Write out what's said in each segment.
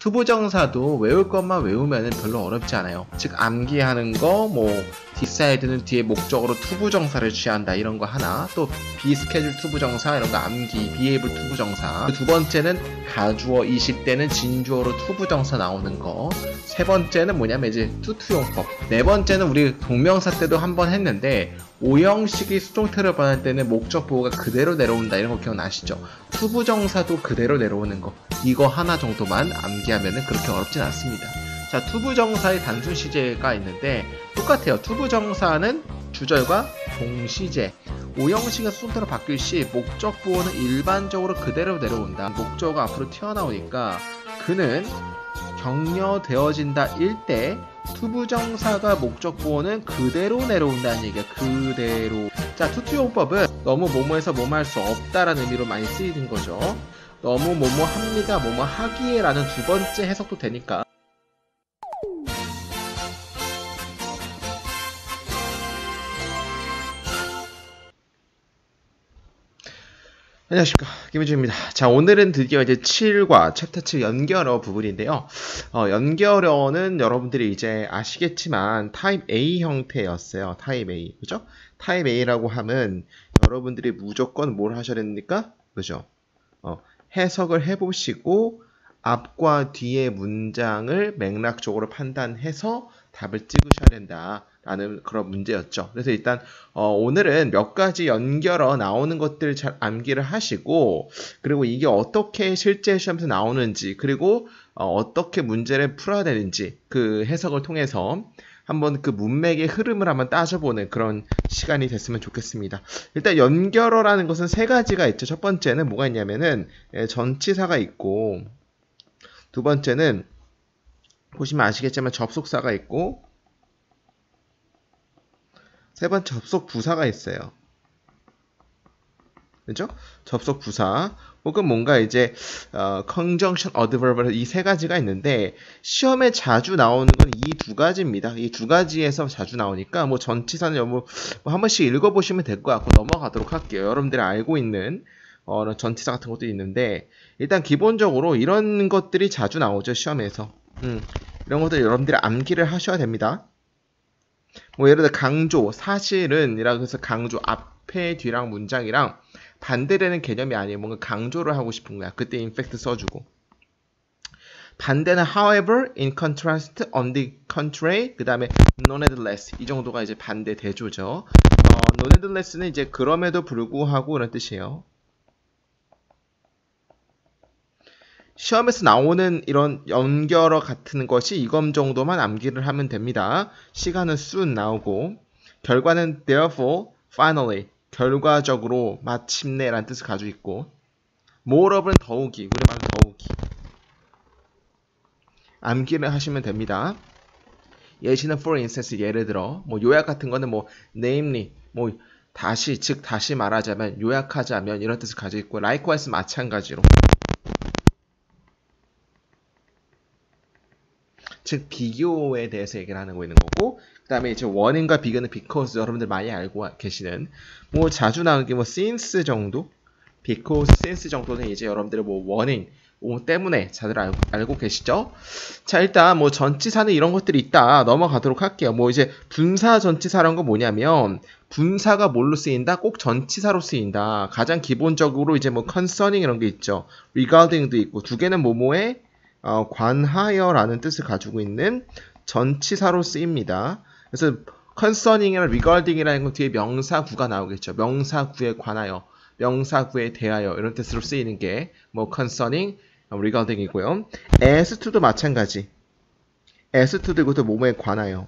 투부정사도 외울 것만 외우면 별로 어렵지 않아요. 즉 암기하는 거, 뭐 뒷사이드는 뒤에 목적으로 투부정사를 취한다 이런 거 하나, 또 비스케줄 투부정사 이런 거 암기, 비에이블 투부정사. 두 번째는 가주어 20대는 진주어로 투부정사 나오는 거. 세 번째는 뭐냐면 이제 투투용법. 네 번째는 우리 동명사 때도 한번 했는데 오형식이 수동태로 변할 때는 목적 보호가 그대로 내려온다 이런 거 기억나시죠? 투부정사도 그대로 내려오는 거. 이거 하나 정도만 암기하면 그렇게 어렵진 않습니다. 자, 투부정사의 단순 시제가 있는데 똑같아요. 투부정사는 주절과 동시제. 오형식은 수동태로 바뀔 시 목적 보호는 일반적으로 그대로 내려온다. 목적어가 앞으로 튀어나오니까 그는 격려되어진다 일 때 투부정사가 목적 보호는 그대로 내려온다는 얘기야. 그대로. 자, 투투용법은 너무 뭐뭐해서 뭐뭐 할 수 없다라는 의미로 많이 쓰이는 거죠. 너무 뭐뭐 합니다, 뭐뭐 하기에 라는 두 번째 해석도 되니까. 안녕하십니까, 김은주입니다. 자, 오늘은 드디어 이제 7과 챕터 7 연결어 부분인데요. 연결어는 여러분들이 이제 아시겠지만 타입 A 형태였어요. 타입 A. 그죠? 타입 A라고 하면 여러분들이 무조건 뭘 하셔야 됩니까? 그죠? 해석을 해보시고 앞과 뒤의 문장을 맥락적으로 판단해서 답을 찍으셔야 된다라는 그런 문제였죠. 그래서 일단 오늘은 몇 가지 연결어 나오는 것들을 잘 암기를 하시고, 그리고 이게 어떻게 실제 시험에서 나오는지, 그리고 어떻게 문제를 풀어야 되는지 그 해석을 통해서 한번 그 문맥의 흐름을 한번 따져보는 그런 시간이 됐으면 좋겠습니다. 일단 연결어라는 것은 세 가지가 있죠. 첫 번째는 뭐가 있냐면은 전치사가 있고, 두 번째는 보시면 아시겠지만 접속사가 있고, 세 번째 접속 부사가 있어요. 그죠? 접속 부사 혹은 뭔가 이제 conjunction adverb 이 세 가지가 있는데 시험에 자주 나오는 건 이 두 가지입니다. 이 두 가지에서 자주 나오니까 뭐 전치사는 뭐 한 번씩 읽어보시면 될 것 같고 넘어가도록 할게요. 여러분들이 알고 있는 전치사 같은 것도 있는데 일단 기본적으로 이런 것들이 자주 나오죠. 시험에서. 이런 것들 여러분들이 암기를 하셔야 됩니다. 뭐 예를 들어 강조, 사실은 이라고 해서 강조 앞에 뒤랑 문장이랑 반대되는 개념이 아니에요. 뭔가 강조를 하고 싶은 거야. 그때 in fact 써주고. 반대는 however, in contrast, on the contrary, 그 다음에 nonetheless 이 정도가 이제 반대 대조죠. nonetheless는 이제 그럼에도 불구하고 이런 뜻이에요. 시험에서 나오는 이런 연결어 같은 것이 이것 정도만 암기를 하면 됩니다. 시간은 soon 나오고, 결과는 therefore, finally, 결과적으로, 마침내 라는 뜻을 가지고 있고, moreover는 더욱이, 우리말로 더욱이. 암기를 하시면 됩니다. 예시는 for instance, 예를 들어, 뭐 요약 같은 거는 뭐 namely, 뭐 다시, 즉 다시 말하자면, 요약하자면 이런 뜻을 가지고 있고, likewise 마찬가지로. 즉 비교에 대해서 얘기를 하는 거 있는 거고, 그 다음에 이제 원인과 비교는 because 여러분들 많이 알고 계시는 뭐 자주 나오는 게 뭐 since 정도, because, since 정도는 이제 여러분들의 뭐 원인 뭐 때문에 다들 알고 계시죠? 자, 일단 뭐 전치사는 이런 것들이 있다 넘어가도록 할게요. 뭐 이제 분사 전치사라는 건 뭐냐면 분사가 뭘로 쓰인다? 꼭 전치사로 쓰인다. 가장 기본적으로 이제 뭐 concerning 이런 게 있죠. regarding도 있고, 두 개는 뭐뭐에 관하여라는 뜻을 가지고 있는 전치사로 쓰입니다. 그래서 concerning이나 regarding이라는 것 뒤에 명사구가 나오겠죠. 명사구에 관하여, 명사구에 대하여 이런 뜻으로 쓰이는 게 뭐 concerning, regarding이고요. as to도 마찬가지. as to도 이것도 뭐뭐에 관하여.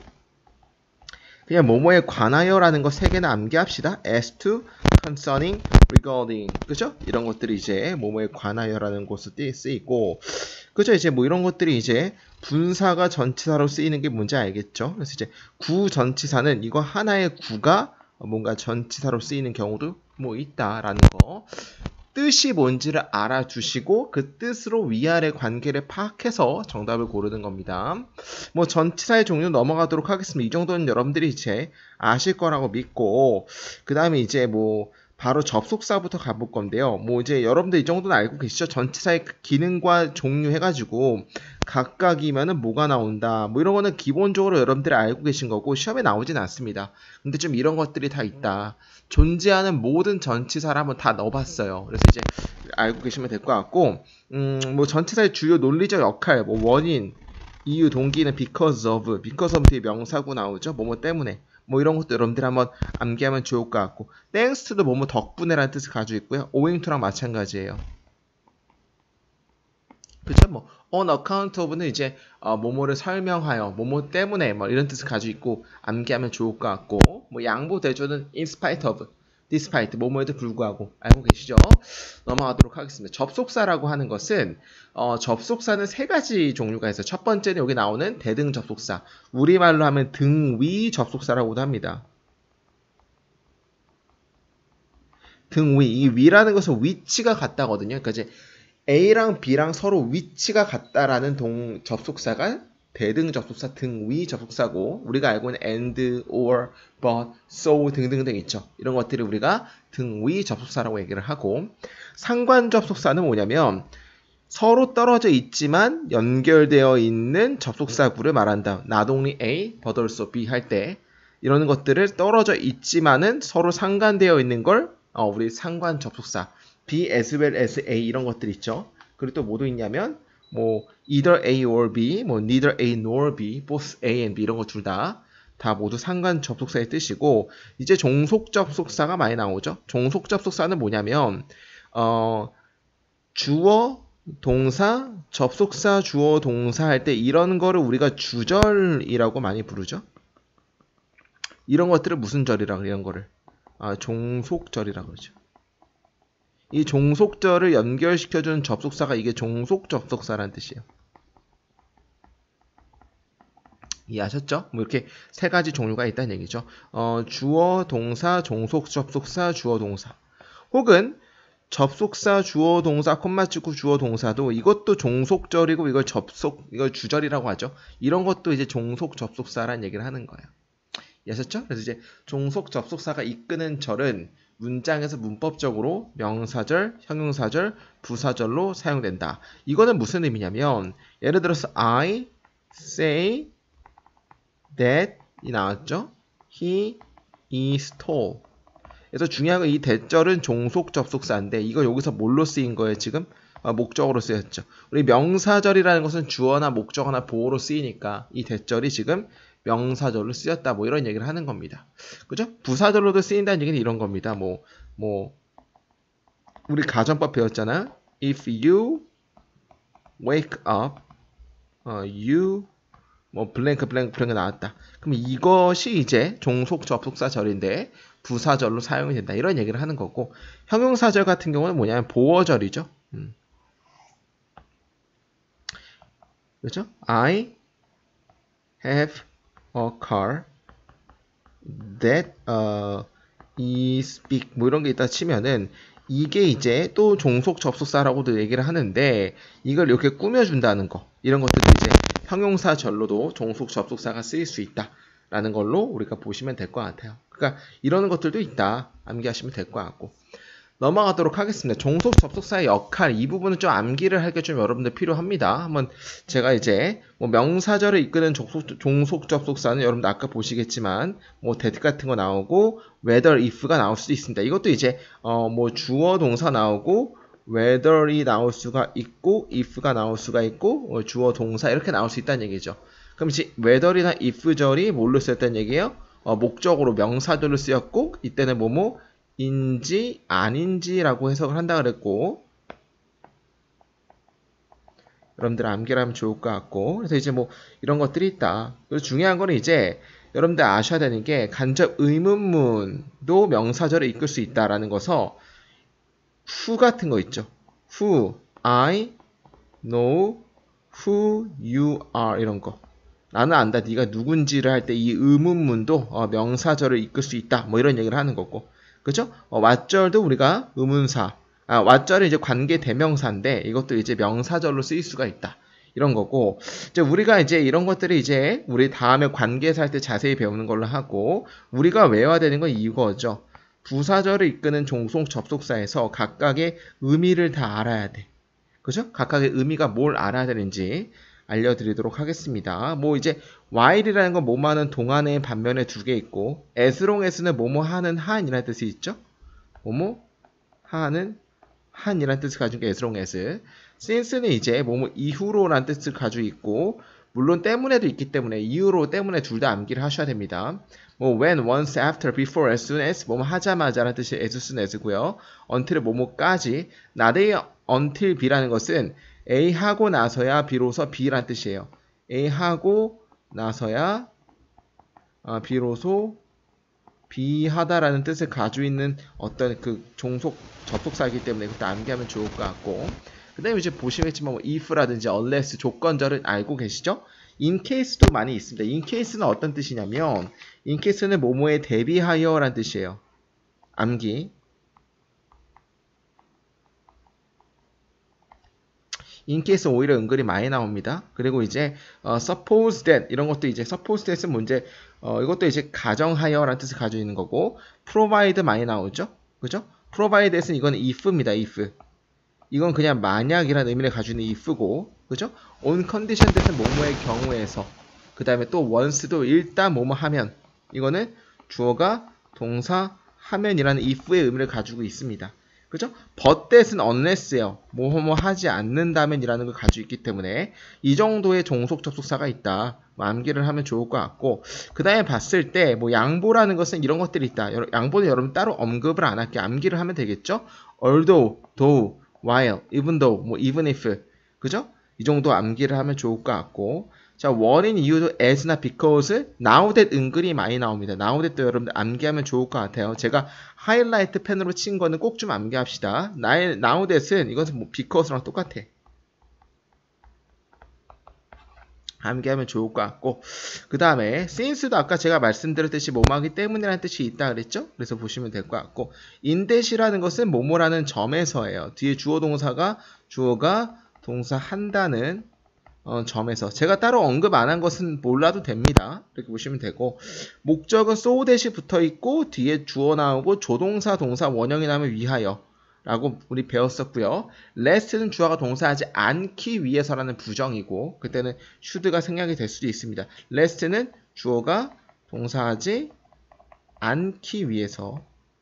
그냥 뭐뭐에 관하여라는 거 세 개나 암기합시다. as to, concerning, regarding, 그죠? 이런 것들이 이제 뭐뭐에 관하여라는 곳으로 쓰이고, 그죠? 이제 뭐 이런 것들이 이제 분사가 전치사로 쓰이는 게 뭔지 알겠죠? 그래서 이제 구 전치사는 이거 하나의 구가 뭔가 전치사로 쓰이는 경우도 뭐 있다라는 거. 뜻이 뭔지를 알아주시고 그 뜻으로 위아래 관계를 파악해서 정답을 고르는 겁니다. 뭐 전치사의 종류 넘어가도록 하겠습니다. 이 정도는 여러분들이 이제 아실 거라고 믿고, 그 다음에 이제 뭐 바로 접속사부터 가볼 건데요. 뭐 이제 여러분들 이 정도는 알고 계시죠? 전치사의 기능과 종류 해가지고 각각이면은 뭐가 나온다. 뭐 이런 거는 기본적으로 여러분들이 알고 계신 거고 시험에 나오진 않습니다. 근데 좀 이런 것들이 다 있다. 존재하는 모든 전치사를 한번 다 넣어봤어요. 그래서 이제 알고 계시면 될 것 같고, 뭐 전치사의 주요 논리적 역할, 뭐 원인, 이유, 동기는 because of 뒤에 명사구 나오죠. 뭐뭐 때문에. 뭐 이런 것도 여러분들 한번 암기하면 좋을 것 같고, thanks to도 뭐뭐 덕분에라는 뜻을 가지고 있고요. owing to랑 마찬가지예요. 그쵸? 뭐 on account of는 이제 뭐뭐를 설명하여, 뭐뭐 때문에 뭐 이런 뜻을 가지고 있고 암기하면 좋을 것 같고, 뭐 양보 대조는 in spite of, despite 뭐뭐에도 불구하고 알고 계시죠? 넘어가도록 하겠습니다. 접속사라고 하는 것은 접속사는 세 가지 종류가 있어요. 첫 번째는 여기 나오는 대등 접속사, 우리말로 하면 등위 접속사라고도 합니다. 등위, 이 위라는 것은 위치가 같다거든요. 그러니까 이제 A랑 B랑 서로 위치가 같다라는 접속사가 대등 접속사, 등위 접속사고, 우리가 알고 있는 and, or, but, so 등등등 있죠. 이런 것들을 우리가 등위 접속사라고 얘기를 하고, 상관 접속사는 뭐냐면 서로 떨어져 있지만 연결되어 있는 접속사구를 말한다. Not only A, but also B 할 때 이런 것들을 떨어져 있지만은 서로 상관되어 있는 걸 우리 상관 접속사, B as well as A 이런 것들 있죠. 그리고 또 뭐도 있냐면 뭐 either A or B, 뭐 neither A nor B, both A and B 이런 거 둘 다 모두 상관 접속사의 뜻이고, 이제 종속 접속사가 많이 나오죠. 종속 접속사는 뭐냐면 주어, 동사, 접속사, 주어, 동사 할 때 이런 거를 우리가 주절이라고 많이 부르죠. 이런 것들을 무슨 절이라고, 이런 거를 종속절이라고 그러죠. 이 종속절을 연결시켜주는 접속사가 이게 종속 접속사라는 뜻이에요. 이해하셨죠? 뭐 이렇게 세 가지 종류가 있다는 얘기죠. 주어, 동사, 종속 접속사, 주어, 동사. 혹은 접속사, 주어, 동사, 콤마 찍고 주어, 동사도 이것도 종속절이고 이걸 주절이라고 하죠. 이런 것도 이제 종속 접속사라는 얘기를 하는 거예요. 이해하셨죠? 그래서 이제 종속 접속사가 이끄는 절은 문장에서 문법적으로 명사절, 형용사절, 부사절로 사용된다. 이거는 무슨 의미냐면 예를 들어서 I say that 이 나왔죠? He is tall. 그래서 중요한 건 이 대절은 종속 접속사인데 이거 여기서 뭘로 쓰인 거예요 지금? 목적어로 쓰였죠. 우리 명사절이라는 것은 주어나 목적어나 보어로 쓰이니까 이 대절이 지금 명사절로 쓰였다 뭐 이런 얘기를 하는 겁니다. 그죠? 부사절로도 쓰인다는 얘기는 이런 겁니다. 뭐 우리 가정법 배웠잖아요. If you wake up, you 뭐 블랭크 나왔다. 그럼 이것이 이제 종속 접속사절인데 부사절로 사용이 된다. 이런 얘기를 하는 거고, 형용사절 같은 경우는 뭐냐면 보어절이죠. 그렇죠? I have a car that is big 뭐 이런 게 있다 치면은 이게 이제 또 종속 접속사라고도 얘기를 하는데 이걸 이렇게 꾸며준다는 거, 이런 것들도 이제 형용사절로도 종속 접속사가 쓰일 수 있다라는 걸로 우리가 보시면 될 것 같아요. 그러니까 이런 것들도 있다 암기하시면 될 것 같고, 넘어가도록 하겠습니다. 종속 접속사의 역할, 이 부분은 좀 암기를 할 게 좀 여러분들 필요합니다. 한번 제가 이제 뭐 명사절을 이끄는 종속 접속사는 여러분들 아까 보시겠지만 뭐 that 같은 거 나오고 whether if가 나올 수도 있습니다. 이것도 이제 뭐 주어 동사 나오고 whether이 나올 수가 있고 if가 나올 수가 있고 주어 동사 이렇게 나올 수 있다는 얘기죠. 그럼 이제 whether이나 if절이 뭘로 쓰였다는 얘기예요? 목적으로 명사절로 쓰였고 이때는 뭐뭐 인지 아닌지라고 해석을 한다 그랬고, 여러분들 암기를 하면 좋을 것 같고, 그래서 이제 뭐 이런 것들이 있다. 그리고 중요한 거는 이제 여러분들 아셔야 되는 게 간접 의문문도 명사절을 이끌 수 있다라는 거서 who 같은 거 있죠. who, I know who you are 이런 거. 나는 안다, 네가 누군지를 할 때 이 의문문도 명사절을 이끌 수 있다. 뭐 이런 얘기를 하는 거고. 그죠? 왓절도 우리가 의문사, 왓절은 이제 관계 대명사인데 이것도 이제 명사절로 쓰일 수가 있다. 이런 거고, 이제 우리가 이제 이런 것들이 이제 우리 다음에 관계사 할 때 자세히 배우는 걸로 하고, 우리가 외워야 되는 건 이거죠. 부사절을 이끄는 종속 접속사에서 각각의 의미를 다 알아야 돼. 그죠? 각각의 의미가 뭘 알아야 되는지 알려드리도록 하겠습니다. 뭐 이제 while이라는 건 뭐뭐 하는 동안의 반면에 두 개 있고 as long as는 뭐뭐 하는 한이라는 뜻이 있죠? 뭐뭐 하는 한이라는 뜻을 가지고 as long as. since는 이제 뭐뭐 이후로라는 뜻을 가지고 있고 물론 때문에도 있기 때문에 이후로 때문에 둘 다 암기를 하셔야 됩니다. 뭐 when, once, after, before, as soon as 뭐뭐 하자마자라는 뜻이 as soon as고요. until은 뭐뭐까지. 나대의 until B라는 것은 A 하고 나서야 비로소 B라는 뜻이에요. A 하고 나서야 비로소 B 하다라는 뜻을 가지고 있는 어떤 그 종속 접속사이기 때문에 그때 암기하면 좋을 것 같고 그 다음에 이제 보시겠지만 뭐 if라든지 unless 조건절은 알고 계시죠? in case도 많이 있습니다. in case는 어떤 뜻이냐면 in case는 뭐뭐에 대비하여라는 뜻이에요. 암기. in case 오히려 은근히 많이 나옵니다. 그리고 이제 suppose that 이런 것도 이제 suppose that은 문제 이것도 이제 가정하여라는 뜻을 가지고 있는 거고 provide 많이 나오죠. 그죠? provide that은 이건 if입니다. if. 이건 그냥 만약이라는 의미를 가지고 있는 if고 그죠? on condition that은 뭐뭐의 경우에서 그 다음에 또 once도 일단 뭐뭐 하면 이거는 주어가 동사 하면이라는 if의 의미를 가지고 있습니다. 그죠? but that은 unless예요. 뭐뭐 하지 않는다면이라는 걸 가지고 있기 때문에 이 정도의 종속 접속사가 있다. 암기를 하면 좋을 것 같고 그 다음에 봤을 때 뭐 양보라는 것은 이런 것들이 있다. 양보는 여러분 따로 언급을 안 할게요. 암기를 하면 되겠죠? although, though, while, even though, 뭐 even if 그죠? 이 정도 암기를 하면 좋을 것 같고 자, 원인 이유도 as나 because, now that 은근히 많이 나옵니다. now that도 여러분들 암기하면 좋을 것 같아요. 제가 하이라이트 펜으로 친 거는 꼭 좀 암기합시다. now that은 이것은 뭐 because랑 똑같아. 암기하면 좋을 것 같고 그 다음에 since도 아까 제가 말씀드렸듯이 뭐뭐하기 때문이라는 뜻이 있다 그랬죠? 그래서 보시면 될 것 같고 in that이라는 것은 뭐뭐라는 점에서예요. 뒤에 주어가 동사 한다는 점에서 제가 따로 언급 안 한 것은 몰라도 됩니다. 이렇게 보시면 되고 목적은 so that이 붙어있고 뒤에 주어 나오고 조동사 동사 원형이 나오면 위하여 라고 우리 배웠었고요. lest는 주어가 동사하지 않기 위해서라는 부정이고 그때는 should가 생략이 될 수도 있습니다. lest는 주어가 동사하지 않기 위해서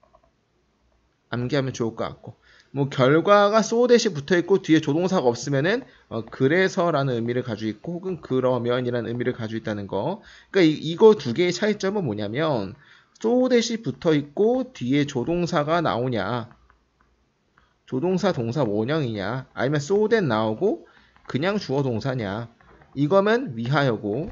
암기하면 좋을 것 같고 뭐 결과가 so that이 붙어있고 뒤에 조동사가 없으면은 그래서라는 의미를 가지고 있고 혹은 그러면이라는 의미를 가지고 있다는 거. 그러니까 이거 두 개의 차이점은 뭐냐면 so that이 붙어있고 뒤에 조동사가 나오냐 조동사 동사 원형이냐 아니면 so that 나오고 그냥 주어 동사냐 이거면 위하여고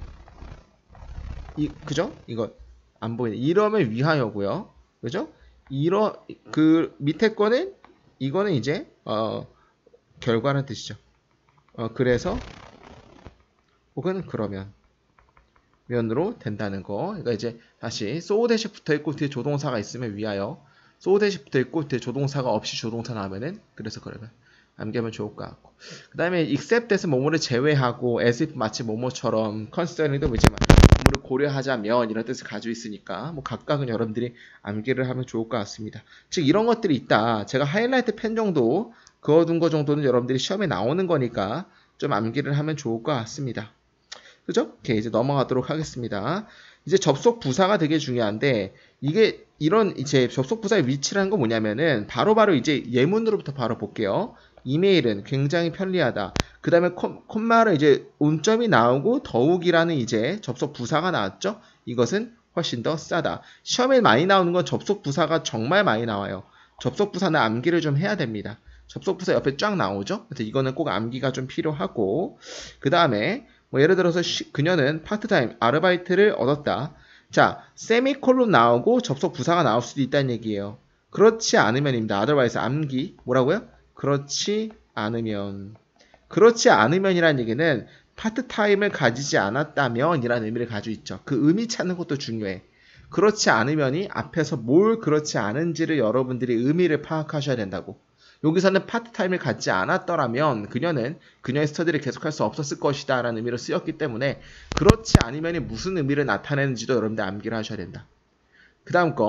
그죠? 이거 안 보이네. 이러면 위하여고요. 그죠? 그 밑에 거는 이거는 이제 결과라는 뜻이죠. 그래서 혹은 그러면 면으로 된다는 거. 그러니까 이제 다시 so that이 붙어있고 뒤에 조동사가 있으면 위하여 so that이 붙어있고 뒤에 조동사가 없이 조동사 나오면은 그래서 그러면 암기하면 좋을 것 같고 그 다음에 except that은 뭐뭐를 제외하고 as if 마치 뭐뭐처럼 considering도 이제 뭐를 고려하자면 이런 뜻을 가지고 있으니까 뭐 각각은 여러분들이 암기를 하면 좋을 것 같습니다. 즉 이런 것들이 있다. 제가 하이라이트 펜 정도 그어둔 거 정도는 여러분들이 시험에 나오는 거니까 좀 암기를 하면 좋을 것 같습니다. 그죠? 오케이, 이제 넘어가도록 하겠습니다. 이제 접속 부사가 되게 중요한데 이게 이런 이제 접속 부사의 위치라는 건 뭐냐면은 바로바로 이제 예문으로부터 바로 볼게요. 이메일은 굉장히 편리하다. 그 다음에 콤마를 이제 온점이 나오고 더욱이라는 이제 접속 부사가 나왔죠. 이것은 훨씬 더 싸다. 시험에 많이 나오는 건 접속 부사가 정말 많이 나와요. 접속 부사는 암기를 좀 해야 됩니다. 접속 부사 옆에 쫙 나오죠. 그래서 이거는 꼭 암기가 좀 필요하고 그 다음에 뭐 예를 들어서 그녀는 파트타임 아르바이트를 얻었다. 자, 세미콜론 나오고 접속 부사가 나올 수도 있다는 얘기예요. 그렇지 않으면입니다. otherwise 암기 뭐라고요? 그렇지 않으면. 그렇지 않으면이라는 얘기는 파트타임을 가지지 않았다면 이라는 의미를 가지고 있죠. 그 의미 찾는 것도 중요해. 그렇지 않으면이 앞에서 뭘 그렇지 않은지를 여러분들이 의미를 파악하셔야 된다고. 여기서는 파트타임을 갖지 않았더라면 그녀는 그녀의 스터디를 계속할 수 없었을 것이다 라는 의미로 쓰였기 때문에 그렇지 않으면 무슨 의미를 나타내는지도 여러분들 암기를 하셔야 된다. 그 다음 거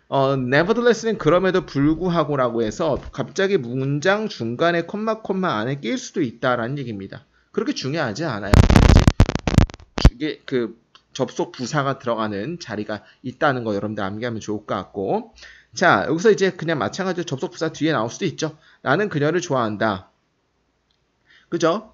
nevertheless는 그럼에도 불구하고라고 해서 갑자기 문장 중간에 콤마 안에 낄 수도 있다라는 얘기입니다. 그렇게 중요하지 않아요. 이게 그 접속 부사가 들어가는 자리가 있다는 거 여러분들 암기하면 좋을 것 같고. 자, 여기서 이제 그냥 마찬가지로 접속 부사 뒤에 나올 수도 있죠. 나는 그녀를 좋아한다. 그죠?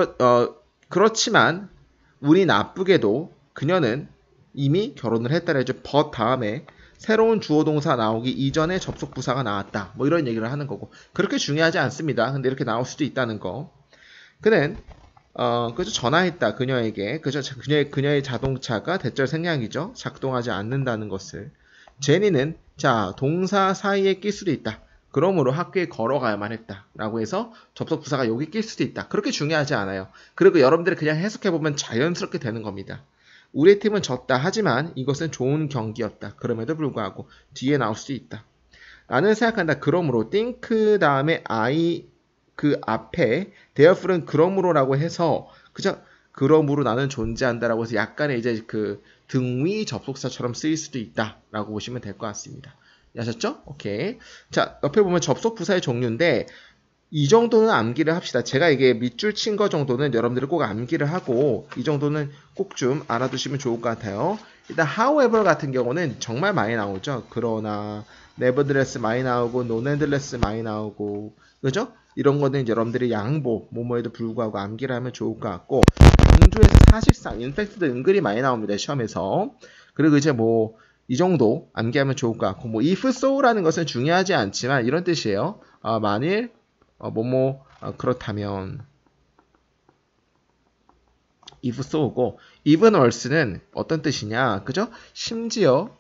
그렇지만 운이 나쁘게도 그녀는 이미 결혼을 했다래죠. but 다음에 새로운 주어 동사 나오기 이전에 접속 부사가 나왔다. 뭐 이런 얘기를 하는 거고. 그렇게 중요하지 않습니다. 근데 이렇게 나올 수도 있다는 거. 그는 그죠? 전화했다. 그녀에게. 그죠? 그녀의 자동차가 대절 생략이죠. 작동하지 않는다는 것을. 제니는 자, 동사 사이에 낄 수도 있다. 그러므로 학교에 걸어가야만 했다. 라고 해서 접속 부사가 여기 낄 수도 있다. 그렇게 중요하지 않아요. 그리고 여러분들이 그냥 해석해보면 자연스럽게 되는 겁니다. 우리의 팀은 졌다. 하지만 이것은 좋은 경기였다. 그럼에도 불구하고 뒤에 나올 수도 있다. 나는 생각한다. 그러므로 think 다음에 I 그 앞에 therefore는 그러므로라고 해서 그죠? 그러므로 나는 존재한다라고 해서 약간의 이제 그 등위 접속사처럼 쓰일 수도 있다라고 보시면 될 것 같습니다. 아셨죠? 오케이. 자, 옆에 보면 접속 부사의 종류인데 이 정도는 암기를 합시다. 제가 이게 밑줄 친 거 정도는 여러분들이 꼭 암기를 하고 이 정도는 꼭 좀 알아두시면 좋을 것 같아요. 일단 however 같은 경우는 정말 많이 나오죠. 그러나 nevertheless 많이 나오고 nonetheless 많이 나오고 그죠? 이런 거는 여러분들이 양보 뭐뭐에도 불구하고 암기를 하면 좋을 것 같고 강조해서 사실상 infact 은근히 많이 나옵니다. 시험에서. 그리고 이제 뭐 이 정도 암기하면 좋을 것 같고 뭐 if so라는 것은 중요하지 않지만 이런 뜻이에요. 만일 그렇다면 if so고 even worse는 어떤 뜻이냐 그죠? 심지어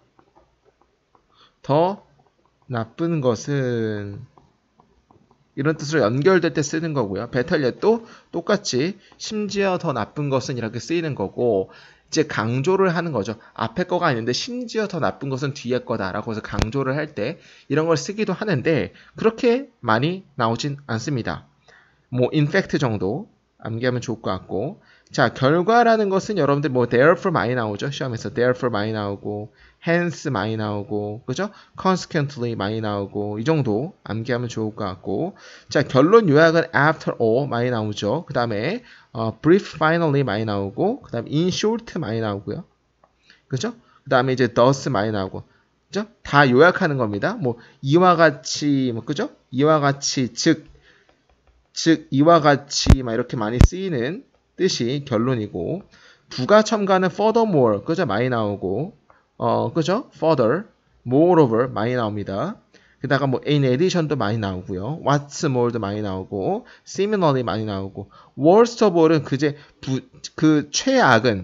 더 나쁜 것은 이런 뜻으로 연결될 때 쓰는 거고요. betterlyet도 똑같이 심지어 더 나쁜 것은 이렇게 쓰이는 거고 이제 강조를 하는 거죠. 앞에 거가 아닌데 심지어 더 나쁜 것은 뒤에 거다라고 해서 강조를 할 때 이런 걸 쓰기도 하는데 그렇게 많이 나오진 않습니다. 뭐 in fact 정도 암기하면 좋을 것 같고 자 결과라는 것은 여러분들 뭐 therefore 많이 나오죠. 시험에서 therefore 많이 나오고 hence 많이 나오고 그죠? consequently 많이 나오고 이 정도 암기하면 좋을 것 같고 자 결론 요약은 after all 많이 나오죠. 그 다음에 brief finally 많이 나오고 그 다음에 in short 많이 나오고요. 그죠? 그 다음에 이제 thus 많이 나오고 그죠? 다 요약하는 겁니다. 뭐 이와 같이 뭐 그죠? 이와 같이 즉 이와 같이 막 이렇게 많이 쓰이는 뜻이 결론이고 부가 첨가는 furthermore 그죠? 많이 나오고 그죠? further, moreover 많이 나옵니다. 게다가 뭐 in addition도 많이 나오고요. what's more도 많이 나오고 similarly 많이 나오고 worst of all은 그 최악은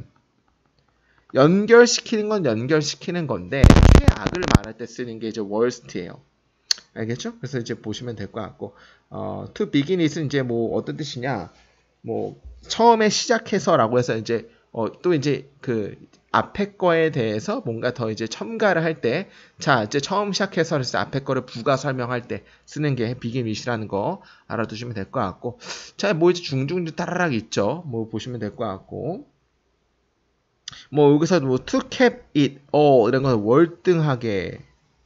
연결시키는 건 연결시키는 건데 최악을 말할 때 쓰는 게 이제 worst예요. 알겠죠? 그래서 이제 보시면 될 것 같고 to begin it은 이제 뭐 어떤 뜻이냐 뭐 처음에 시작해서라고 해서 이제 또 이제 그 앞에 거에 대해서 뭔가 더 이제 첨가를 할 때, 자, 이제 처음 시작해서 그래서 앞에 거를 부가 설명할 때 쓰는 게 begin with라는 거 알아두시면 될 것 같고, 자, 뭐 이제 중중주 따라락 있죠. 뭐 보시면 될 것 같고, 뭐 여기서 뭐 to keep it all 이런 건 월등하게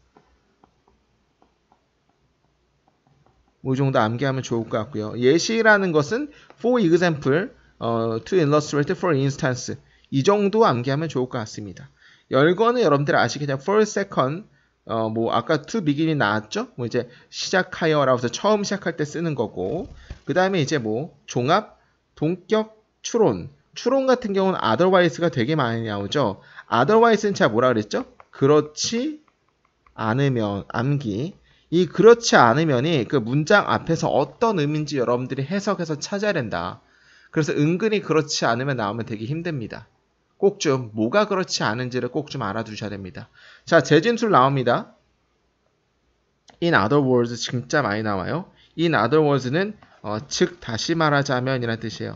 뭐 이 정도 암기하면 좋을 것 같고요. 예시라는 것은 for example, to illustrate, for instance 이 정도 암기하면 좋을 것 같습니다. 열거는 여러분들 아시겠죠? for second, 뭐 아까 to begin이 나왔죠? 뭐 이제 시작하여라고 해서 처음 시작할 때 쓰는 거고, 그 다음에 이제 뭐 종합, 동격, 추론. 추론 같은 경우는 otherwise가 되게 많이 나오죠. otherwise는 제가 뭐라 그랬죠? 그렇지 않으면 암기. 이 그렇지 않으면이 그 문장 앞에서 어떤 의미인지 여러분들이 해석해서 찾아야 된다. 그래서 은근히 그렇지 않으면 나오면 되게 힘듭니다. 꼭 좀 뭐가 그렇지 않은지를 꼭 좀 알아두셔야 됩니다. 자, 재진술 나옵니다. In other words 진짜 많이 나와요. In other words는 즉 다시 말하자면 이라는 뜻이에요.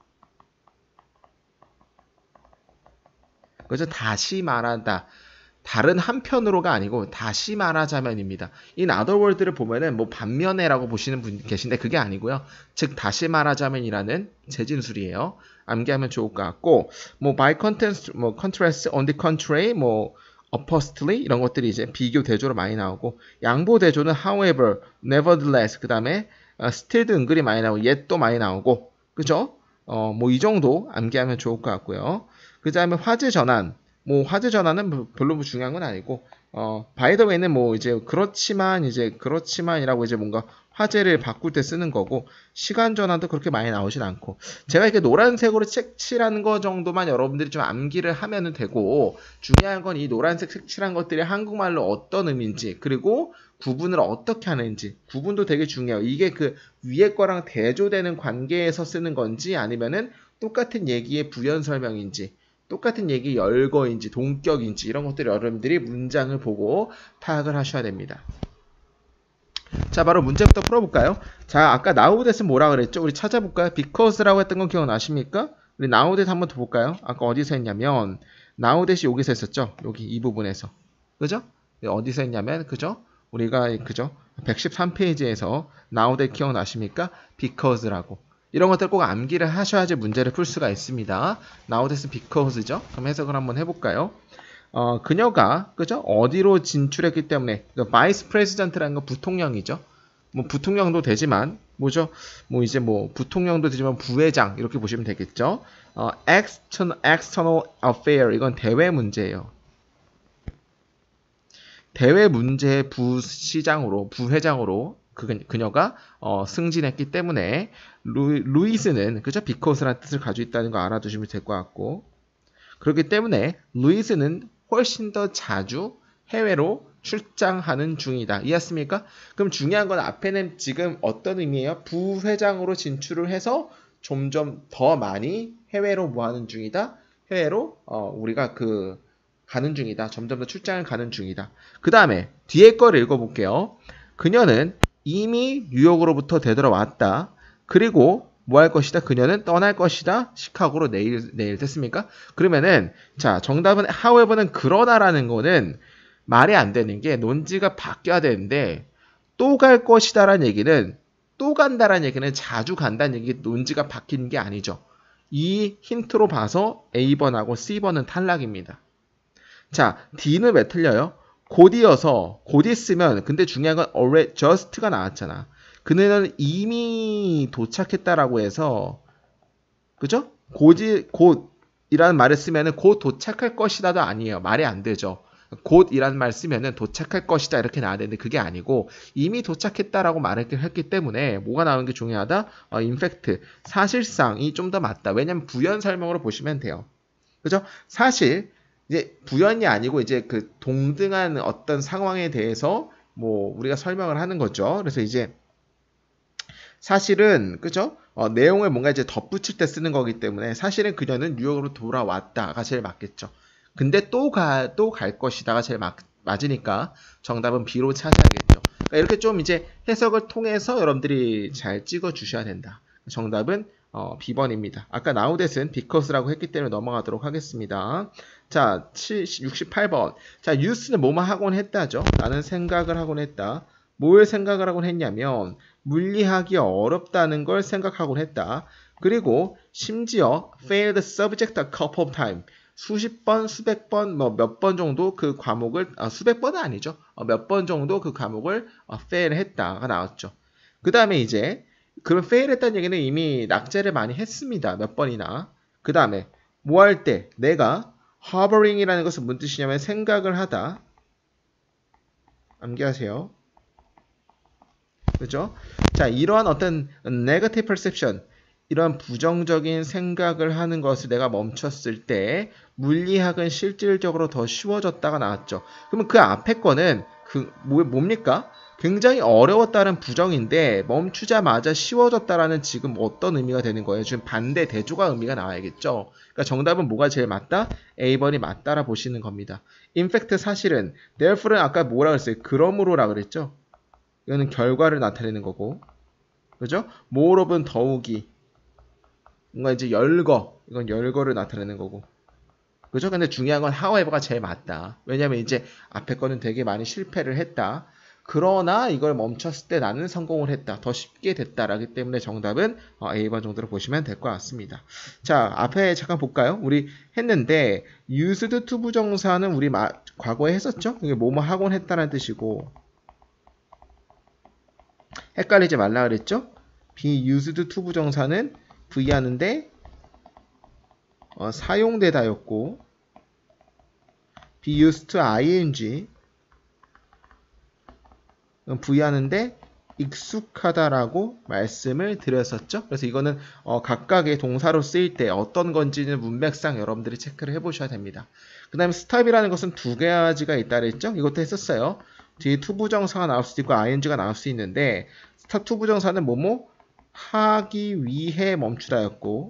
그래서 다시 말한다. 다른 한편으로가 아니고 다시 말하자면입니다. in other words를 보면은 뭐 반면에라고 보시는 분 계신데 그게 아니고요. 즉 다시 말하자면이라는 재진술이에요. 암기하면 좋을 것 같고 뭐 by contrast, 뭐 contrast, on the contrary, 뭐 oppositely 이런 것들이 이제 비교 대조로 많이 나오고 양보 대조는 however, nevertheless 그 다음에 still도 은근히 많이 나오고 yet도 많이 나오고 그죠? 뭐 이 정도 암기하면 좋을 것 같고요. 그 다음에 화제 전환 뭐 화제 전환은 별로 뭐 중요한 건 아니고 by the way는 뭐 이제 그렇지만이라고 이제 뭔가 화제를 바꿀 때 쓰는 거고 시간 전환도 그렇게 많이 나오진 않고 제가 이렇게 노란색으로 색칠하는 거 정도만 여러분들이 좀 암기를 하면은 되고 중요한 건 이 노란색 색칠한 것들이 한국말로 어떤 의미인지 그리고 구분을 어떻게 하는지 구분도 되게 중요해요. 이게 그 위에 거랑 대조되는 관계에서 쓰는 건지 아니면은 똑같은 얘기의 부연 설명인지 똑같은 얘기 열거인지 동격인지 이런 것들을 여러분들이 문장을 보고 파악을 하셔야 됩니다. 자, 바로 문제부터 풀어볼까요? 자, 아까 now that은 뭐라 그랬죠? 우리 찾아볼까요? because라고 했던 건 기억나십니까? 우리 now that 한번 더 볼까요? 아까 어디서 했냐면 now that이 여기서 했었죠? 여기 이 부분에서. 그죠? 어디서 했냐면 그죠? 우리가 그죠? 113페이지에서 now that 기억나십니까? because라고. 이런 것들 꼭 암기를 하셔야지 문제를 풀 수가 있습니다. now that은 because죠? 그럼 해석을 한번 해볼까요? 그녀가 그죠? 어디로 진출했기 때문에 바이스 프레지던트라는 건 부통령이죠. 뭐 부통령도 되지만 뭐죠? 뭐 이제 뭐 부통령도 되지만 부회장 이렇게 보시면 되겠죠. external affair 이건 대외 문제예요. 대외 문제의 부시장으로 부회장으로 그녀가 승진했기 때문에 루이스는 그죠? because라는 뜻을 가지고 있다는 거 알아두시면 될 것 같고 그렇기 때문에 루이스는 훨씬 더 자주 해외로 출장하는 중이다. 이해했습니까? 그럼 중요한 건 앞에는 지금 어떤 의미예요? 부회장으로 진출을 해서 점점 더 많이 해외로 뭐 하는 중이다? 해외로 우리가 가는 중이다. 점점 더 출장을 가는 중이다. 그 다음에 뒤에 거를 읽어볼게요. 그녀는 이미 뉴욕으로부터 되돌아왔다. 그리고 뭐 할 것이다? 그녀는 떠날 것이다. 시카고로 내일 됐습니까? 그러면은 자 정답은 however는 그러나라는 거는 말이 안 되는 게 논지가 바뀌어야 되는데 또 갈 것이다라는 얘기는 또 간다라는 얘기는 자주 간다는 얘기 논지가 바뀌는 게 아니죠. 이 힌트로 봐서 A번하고 C번은 탈락입니다. 자 D는 왜 틀려요? 곧이어서 곧 있으면 근데 중요한 건 already just가 나왔잖아. 그녀는 이미 도착했다라고 해서 그죠? 곧이라는 말을 쓰면은 곧 도착할 것이다도 아니에요. 말이 안 되죠. 곧이라는 말 쓰면은 도착할 것이다 이렇게 나와야 되는데 그게 아니고 이미 도착했다라고 말했기 때문에 뭐가 나오는 게 중요하다? in fact 사실상이 좀 더 맞다. 왜냐면 부연 설명으로 보시면 돼요. 그죠? 사실 이제 부연이 아니고 이제 그 동등한 어떤 상황에 대해서 뭐 우리가 설명을 하는 거죠. 그래서 이제 사실은 그죠? 내용을 뭔가 이제 덧붙일 때 쓰는 거기 때문에 사실은 그녀는 뉴욕으로 돌아왔다가 제일 맞겠죠. 근데 또 갈 것이다가 제일 맞으니까 정답은 B로 차지하겠죠. 그러니까 이렇게 좀 이제 해석을 통해서 여러분들이 잘 찍어 주셔야 된다. 정답은 B번입니다. 아까 now that은 because라고 했기 때문에 넘어가도록 하겠습니다. 자, 68번. 자, use는 뭐뭐 하곤 했다죠. 나는 생각을 하곤 했다. 뭘 생각을 하곤 했냐면 물리하기 어렵다는 걸 생각하곤 했다. 그리고 심지어 failed subject a couple of times. 수십 번, 수백 번, 뭐 몇 번 정도 그 과목을 수백 번은 아니죠. 몇 번 정도 그 과목을 fail 했다가 나왔죠. 그 다음에 이제 그럼 fail 했다는 얘기는 이미 낙제를 많이 했습니다. 몇 번이나. 그 다음에 뭐 할 때 내가 harboring이라는 것은 무슨 뜻이냐면 생각을 하다. 암기하세요. 그죠? 자, 이러한 어떤 negative perception, 이런 부정적인 생각을 하는 것을 내가 멈췄을 때 물리학은 실질적으로 더 쉬워졌다가 나왔죠. 그러면 그 앞에 거는 뭡니까? 굉장히 어려웠다는 부정인데 멈추자마자 쉬워졌다라는 지금 어떤 의미가 되는 거예요? 지금 반대 대조가 의미가 나와야겠죠. 그러니까 정답은 뭐가 제일 맞다? A번이 맞다라 보시는 겁니다. In fact 사실은 therefore는 아까 뭐라 그랬어요? 그러므로라 그랬죠. 이거는 결과를 나타내는 거고, 그죠? moreof은 더욱이, 뭔가 이제 이건 열거를 나타내는 거고, 그죠? 근데 중요한 건 however가 제일 맞다. 왜냐면 이제 앞에 거는 되게 많이 실패를 했다. 그러나 이걸 멈췄을 때 나는 성공을 했다. 더 쉽게 됐다라기 때문에 정답은 A번 정도로 보시면 될 것 같습니다. 자, 앞에 잠깐 볼까요? 우리 했는데 used to 부정사는 우리 과거에 했었죠? 이게 뭐뭐 하곤 했다는 뜻이고 헷갈리지 말라 그랬죠? be used to 부정사는 V 하는데 사용되다였고 be used to ing V 하는데 익숙하다라고 말씀을 드렸었죠. 그래서 이거는 각각의 동사로 쓰일 때 어떤 건지는 문맥상 여러분들이 체크를 해보셔야 됩니다. 그 다음에 stop이라는 것은 두 가지가 있다 그랬죠. 이것도 했었어요. 뒤에 to 부정사가 나올 수도 있고 ing가 나올 수 있는데 stop to 부정사는 뭐뭐 하기 위해 멈추다였고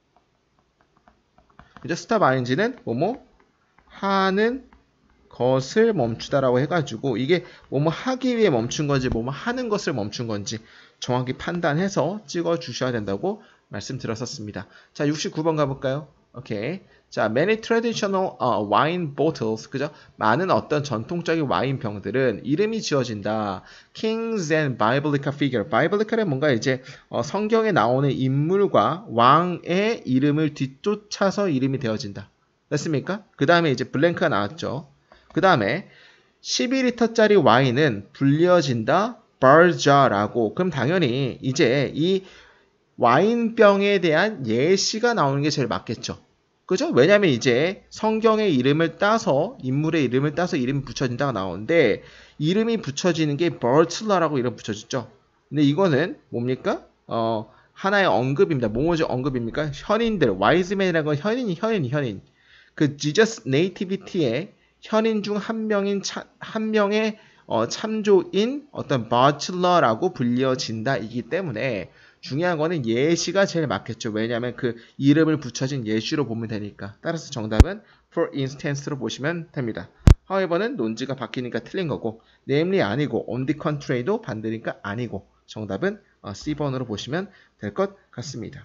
그죠? stop ing는 뭐뭐 하는 것을 멈추다라고 해가지고 이게 뭐뭐 하기 위해 멈춘 건지 뭐뭐 하는 것을 멈춘 건지 정확히 판단해서 찍어 주셔야 된다고 말씀드렸었습니다. 자, 69번 가볼까요? 오케이. 자, many traditional wine bottles, 그죠? 많은 어떤 전통적인 와인 병들은 이름이 지어진다. Kings and biblical figure. biblical은 뭔가 이제 성경에 나오는 인물과 왕의 이름을 뒤쫓아서 이름이 되어진다. 됐습니까? 그 다음에 이제 블랭크가 나왔죠. 그 다음에 12리터짜리 와인은 불려진다. barja라고. 그럼 당연히 이제 이 와인병에 대한 예시가 나오는 게 제일 맞겠죠. 그죠? 왜냐면 이제 성경의 이름을 따서 인물의 이름을 따서 이름이 붙여진다가 나오는데 이름이 붙여지는 게 버틀러라고 이름 붙여졌죠. 근데 이거는 뭡니까? 하나의 언급입니다. 뭐뭐지 언급입니까? 현인들, 와이즈맨이라는 건 현인. 그 지저스 네이티비티의 현인 중 한 명의 참조인 어떤 버틀러라고 불려진다이기 때문에 중요한 거는 예시가 제일 맞겠죠. 왜냐하면 그 이름을 붙여진 예시로 보면 되니까. 따라서 정답은 for instance로 보시면 됩니다. however는 논지가 바뀌니까 틀린 거고 namely 아니고 on the contrary도 반대니까 아니고 정답은 C번으로 보시면 될 것 같습니다.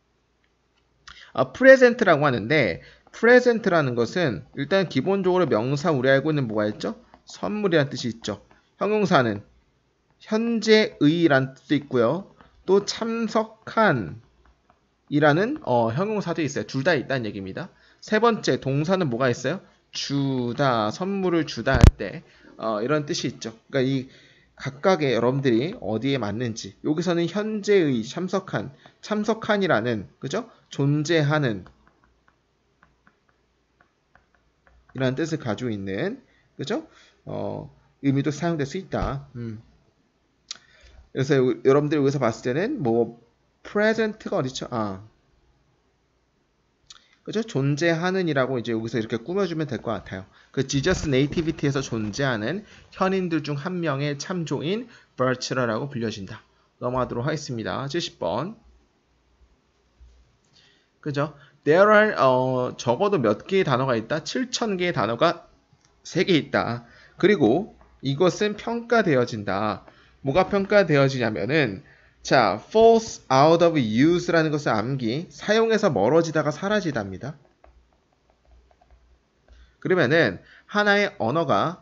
present라고 하는데 present라는 것은 일단 기본적으로 명사 우리 알고 있는 뭐가 있죠? 선물이라는 뜻이 있죠. 형용사는 현재의라는 뜻도 있고요. 또 참석한 이라는 형용사도 있어요. 둘 다 있다는 얘기입니다. 세 번째 동사는 뭐가 있어요? 주다, 선물을 주다 할 때 이런 뜻이 있죠. 그러니까 이 각각의 여러분들이 어디에 맞는지 여기서는 현재의 참석한이라는 그죠? 존재하는 이라는 뜻을 가지고 있는 그죠? 의미도 사용될 수 있다. 그래서 여러분들이 여기서 봤을 때는 뭐 present가 어디죠? 그죠? 존재하는이라고 이제 여기서 이렇게 꾸며주면 될 것 같아요. 그 지저스 네이티비티에서 존재하는 현인들 중 한 명의 참조인 버츠러라고 불려진다. 넘어가도록 하겠습니다. 70번. 그죠? There are 적어도 몇 개의 단어가 있다? 7,000개의 단어가 3개 있다. 그리고 이것은 평가되어진다. 뭐가 평가되어지냐면은 자, falls out of use라는 것은 암기, 사용에서 멀어지다가 사라지답니다. 그러면은 하나의 언어가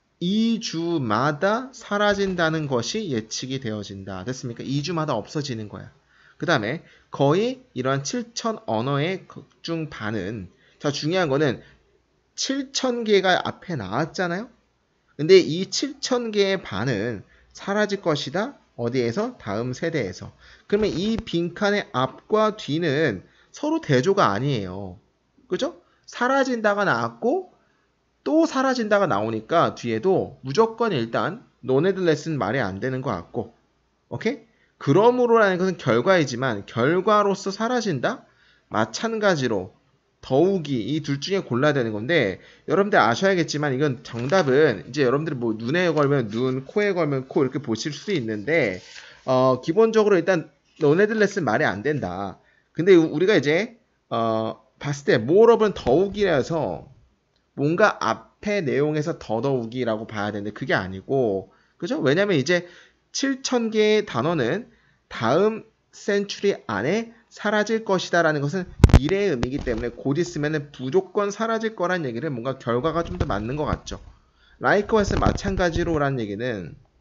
2주마다 사라진다는 것이 예측이 되어진다. 됐습니까? 2주마다 없어지는 거야. 그 다음에 거의 이러한 7,000 언어의 극중 반은 자, 중요한 거는 7,000개가 앞에 나왔잖아요. 근데 이 7,000개의 반은 사라질 것이다. 어디에서? 다음 세대에서. 그러면 이 빈칸의 앞과 뒤는 서로 대조가 아니에요. 그죠? 사라진다가 나왔고 또 사라진다가 나오니까 뒤에도 무조건 일단 너네들 레슨 말이 안 되는 것 같고 오케이? 그러므로라는 것은 결과이지만 결과로서 사라진다? 마찬가지로 더욱이 이 둘 중에 골라야 되는 건데 여러분들 아셔야겠지만 이건 정답은 이제 여러분들이 뭐 눈에 걸면 눈, 코에 걸면 코 이렇게 보실 수 있는데 기본적으로 일단 너네들 레슨 말이 안 된다. 근데 우리가 이제 봤을 때 moreof는 더욱이라서 뭔가 앞에 내용에서 더더욱이라고 봐야 되는데 그게 아니고 그죠? 왜냐면 이제 7,000개의 단어는 다음 센츄리 안에 사라질 것이다 라는 것은 미래의 의미이기 때문에 곧 있으면 무조건 사라질 거란 얘기를 뭔가 결과가 좀 더 맞는 것 같죠. likewise 마찬가지로 라는 얘기는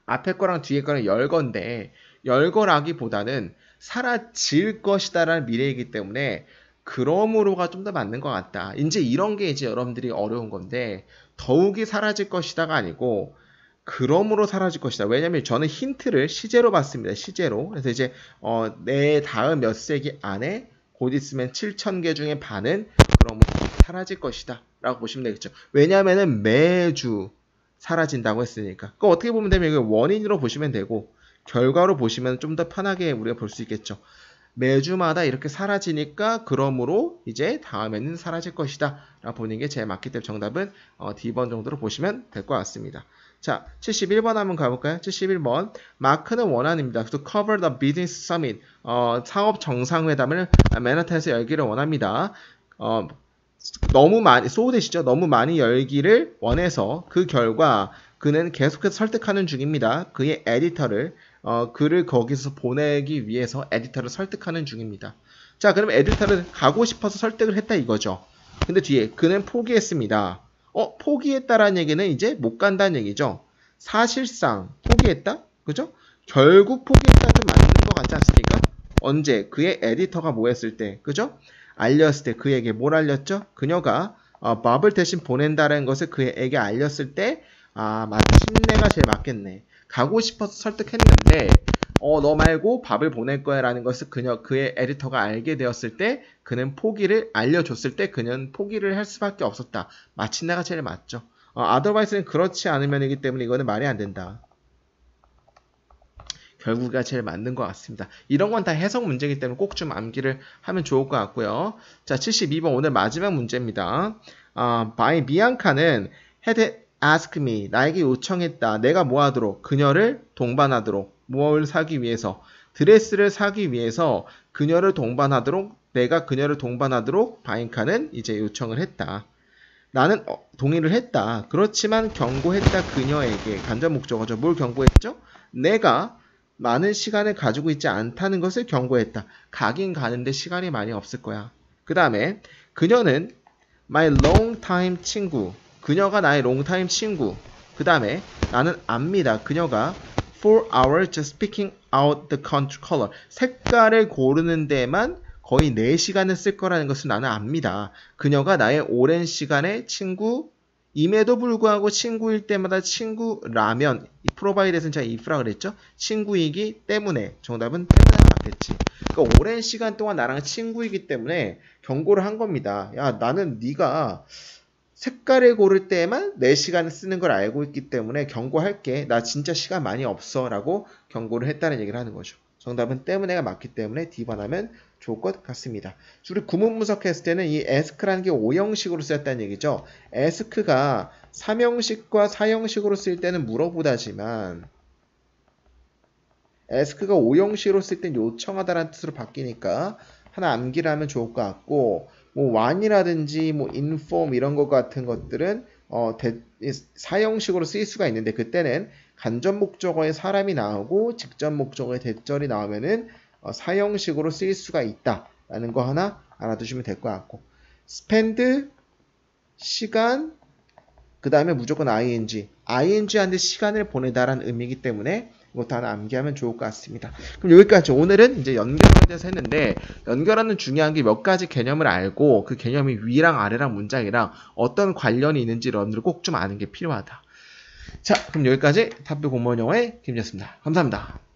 앞에 거랑 뒤에 거랑 열건데 열거라기보다는 사라질 것이다라는 미래이기 때문에 그러므로가 좀 더 맞는 것 같다. 이제 이런 게 이제 여러분들이 어려운 건데 더욱이 사라질 것이다가 아니고 그러므로 사라질 것이다. 왜냐면 저는 힌트를 시제로 봤습니다. 시제로. 그래서 이제 내 다음 몇 세기 안에 곧 있으면 7,000개 중에 반은 그러므로 사라질 것이다 라고 보시면 되겠죠. 왜냐면은 매주 사라진다고 했으니까. 그거 어떻게 보면 되면 이거 원인으로 보시면 되고 결과로 보시면 좀 더 편하게 우리가 볼 수 있겠죠. 매주마다 이렇게 사라지니까 그러므로 이제 다음에는 사라질 것이다 라고 보는 게 제일 맞기 때문에 정답은 D번 정도로 보시면 될 것 같습니다. 자, 71번 한번 가볼까요? 71번. 마크는 원한입니다. To cover the business summit. 사업 정상회담을 맨하탄에서 열기를 원합니다. 너무 많이, 소우되시죠? 너무 많이 열기를 원해서 그 결과 그는 계속해서 설득하는 중입니다. 그의 에디터를, 글을 거기서 보내기 위해서 에디터를 설득하는 중입니다. 자, 그럼 에디터를 가고 싶어서 설득을 했다 이거죠. 근데 뒤에 그는 포기했습니다. 포기했다라는 얘기는 이제 못 간다는 얘기죠. 사실상 포기했다? 그죠? 결국 포기했다 좀 맞는 것 같지 않습니까? 언제? 그의 에디터가 뭐 했을 때, 그죠? 알렸을 때 그에게 뭘 알렸죠? 그녀가 밥을 대신 보낸다는 것을 그에게 알렸을 때 마침내가 제일 맞겠네. 가고 싶어서 설득했는데 너 말고 밥을 보낼 거야 라는 것을 그의 에디터가 알게 되었을 때 그는 포기를 알려줬을 때 그는 포기를 할 수밖에 없었다. 마침내가 제일 맞죠. otherwise는 그렇지 않으면이기 때문에 이거는 말이 안 된다. 결국가 제일 맞는 것 같습니다. 이런 건 다 해석 문제이기 때문에 꼭 좀 암기를 하면 좋을 것 같고요. 자, 72번 오늘 마지막 문제입니다. by 비앙카는 had asked me, 나에게 요청했다. 내가 뭐 하도록? 그녀를 동반하도록. 뭘 사기 위해서? 드레스를 사기 위해서 그녀를 동반하도록, 내가 그녀를 동반하도록 바인카는 이제 요청을 했다. 나는 동의를 했다. 그렇지만 경고했다. 그녀에게. 간접 목적어죠. 뭘 경고했죠? 내가 많은 시간을 가지고 있지 않다는 것을 경고했다. 가긴 가는데 시간이 많이 없을 거야. 그 다음에 그녀는 my long time 친구. 그녀가 나의 long time 친구. 그 다음에 나는 압니다. 그녀가 for hours just picking out the color. 색깔을 고르는 데만 거의 4시간을 쓸 거라는 것을 나는 압니다. 그녀가 나의 오랜 시간의 친구임에도 불구하고 친구일 때마다 친구라면 이 프로바이드에서는 제가 if라 그랬죠? 친구이기 때문에 정답은 때문에 맞겠지. 그러니까 오랜 시간 동안 나랑 친구이기 때문에 경고를 한 겁니다. 야, 나는 네가 색깔을 고를 때에만 4시간을 쓰는 걸 알고 있기 때문에 경고할게. 나 진짜 시간 많이 없어 라고 경고를 했다는 얘기를 하는 거죠. 정답은 때문에가 맞기 때문에 D번 하면 좋을 것 같습니다. 우리 구문 분석했을 때는 이 ask라는 게 5형식으로 쓰였다는 얘기죠. ask가 3형식과 4형식으로 쓸 때는 물어보다지만 ask가 5형식으로 쓸 때는 요청하다라는 뜻으로 바뀌니까 하나 암기를 하면 좋을 것 같고 뭐 wan이라든지 뭐 inform 이런 것 같은 것들은 4형식으로 쓰일 수가 있는데 그때는 간접 목적어에 사람이 나오고 직접 목적어에 대절이 나오면은 4형식으로 쓰일 수가 있다라는 거 하나 알아두시면 될 것 같고 spend 시간 그 다음에 무조건 ing한테 시간을 보내다라는 의미이기 때문에 이것도 하나 암기하면 좋을 것 같습니다. 그럼 여기까지 오늘은 이제 연결에 대해서 했는데 연결하는 중요한 게 몇 가지 개념을 알고 그 개념이 위랑 아래랑 문장이랑 어떤 관련이 있는지 여러분들 꼭 좀 아는 게 필요하다. 자, 그럼 여기까지 탑뷰 공무원 영어의 김이었습니다. 감사합니다.